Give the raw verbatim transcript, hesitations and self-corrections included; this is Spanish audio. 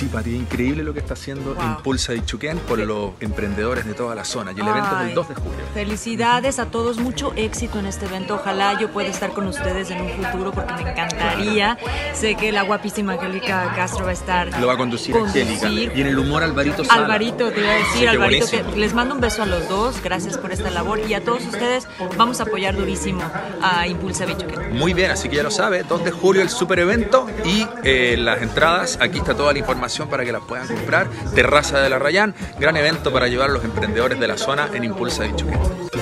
Sí, Pati, increíble lo que está haciendo Wow. Impulsa Bichuquén por los emprendedores de toda la zona. Y el evento es Ay, el dos de julio. Felicidades a todos, mucho éxito en este evento. Ojalá yo pueda estar con ustedes en un futuro porque me encantaría. Sé que la guapísima Angélica Castro va a estar. Lo va a conducir, Angélica. conducir. Y en el humor Alvarito Sala. Alvarito, te iba a decir, Sí, qué Alvarito, que buenísimo. les mando un beso a los dos. Gracias por esta labor. Y a todos ustedes vamos a apoyar durísimo a Impulsa Bichuquén. Muy bien, así que ya lo sabe, dos de julio el super evento y eh, las entradas, aquí está toda la información para que las puedan comprar. Terraza de la Rayán, gran evento para llevar a los emprendedores de la zona en Impulsa Bichuquén.